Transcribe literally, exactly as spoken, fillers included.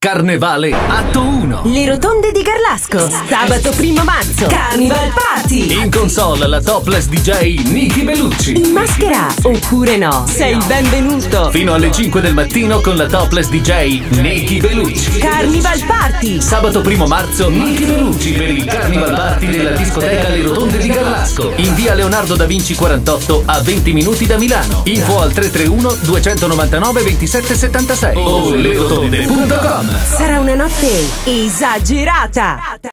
Carnevale atto uno. Le rotonde di Garlasco. Sabato primo marzo. Carnival Party. In console la topless D J Niki Bellucci. In maschera oppure no? Sei il benvenuto. Fino alle cinque del mattino con la topless D J Niki Bellucci. Carnival Party. Sabato primo marzo Niki Bellucci per il Carnival Party della discoteca Le Rotonde di Garlasco. In via Leonardo da Vinci quarantotto a venti minuti da Milano. Info al tre tre uno due nove nove ventisette settantasei o lerotonde punto com. Sarà una notte esagerata.